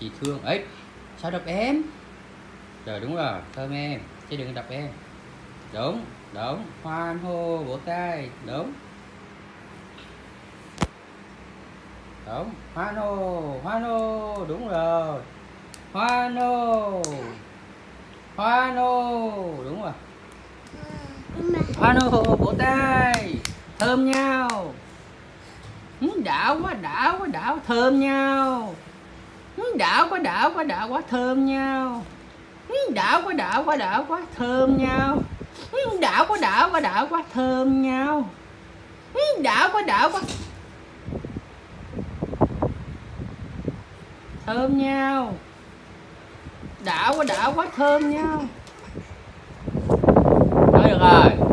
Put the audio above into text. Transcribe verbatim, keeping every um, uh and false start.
chị thương ấy. Sao đập em? Rồi đúng rồi, thơm em chứ đừng đập em. Đúng, đúng, hoan hô vỗ tay. Đúng, đúng, hoan hô, hoan hô. Đúng rồi, hoan hô, hoan hô. Đúng rồi, hoan hô vỗ tay. Thơm nhau. Ừ, đã quá, đã quá, đã quá, thơm nhau. Ừ, đã quá, đã quá, đã quá, thơm nhau. Ừ, đã quá, đã quá, đã quá, thơm nhau. Ừ, đã quá, đã quá, đã quá, thơm nhau. Ừ, đã quá, đã quá, thơm nhau. Đã quá, đã quá, thơm nhau. Thôi được rồi.